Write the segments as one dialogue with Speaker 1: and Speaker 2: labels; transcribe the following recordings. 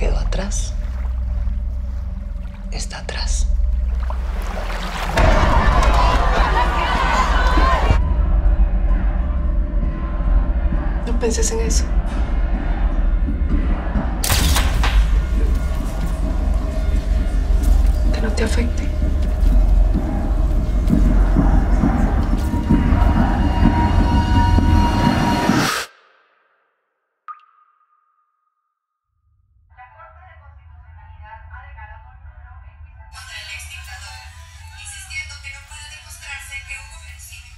Speaker 1: quedó atrás está atrás.
Speaker 2: No penses en eso. Que no te afecte.
Speaker 3: Contra el exdictador, insistiendo que no puede demostrarse que hubo genocidio.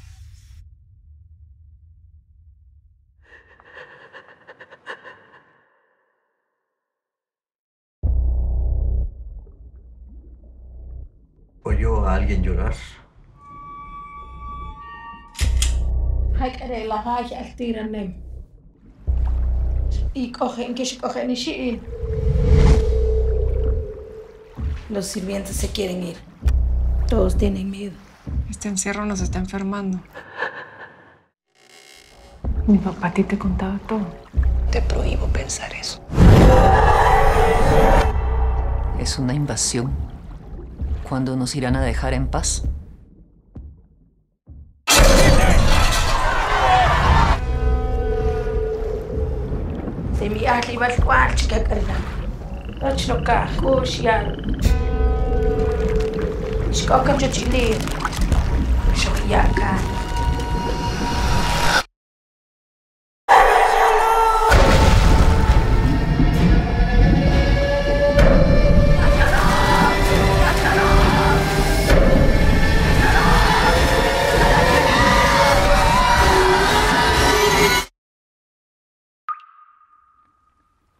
Speaker 1: ¿Oyó a alguien llorar?
Speaker 4: Los sirvientes se quieren ir. Todos tienen miedo.
Speaker 2: Este encierro nos está enfermando. Mi papá a ti te contaba todo.
Speaker 1: Te prohíbo pensar eso. Es una invasión. ¿Cuándo nos irán a dejar en paz?
Speaker 4: Se mi ahli bal kwal chica kala. Ochno ka khushyan. Shkoka chuchili. Shokyaka.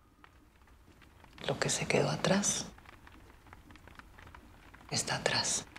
Speaker 1: Lo que se quedó atrás está atrás.